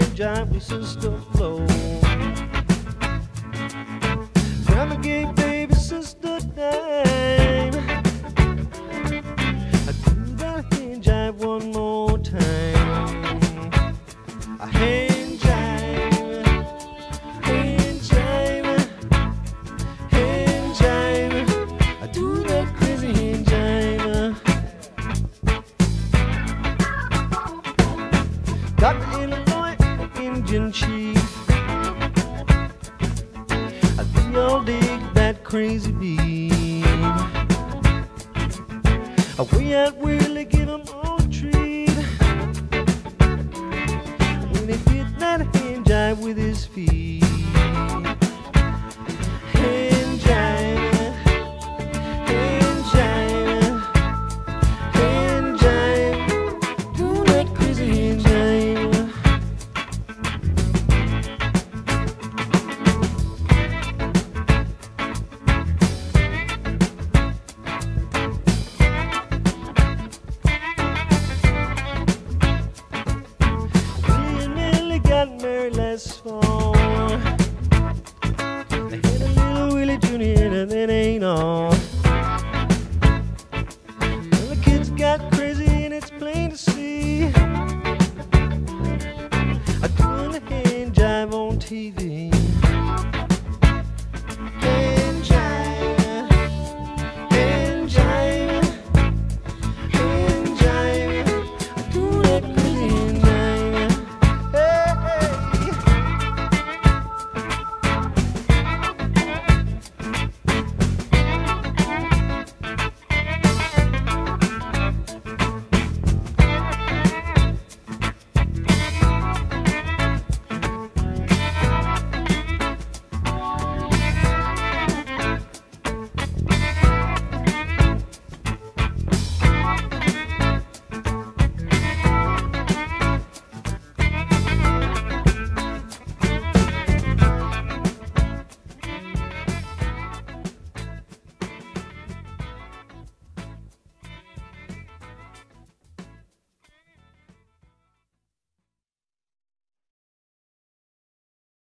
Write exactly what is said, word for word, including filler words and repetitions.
hand jive with Sister Flo. Grandma gave baby sister dime. I do that hand jive one more time. A hand jive, hand jive, hand jive. I do that crazy hand jive. Doctor Illinois, Indian chief. We all dig that crazy beat. A Way-Out Willie give 'em all a treat. When he did that hand jive with his feet. Hand jive, hand jive, hand jive. Do that crazy hand jive. Got married last fall. They had a little Willie Junior and that ain't all. Well, the kids got crazy and it's plain to see. I'm doing the hand jive on T V.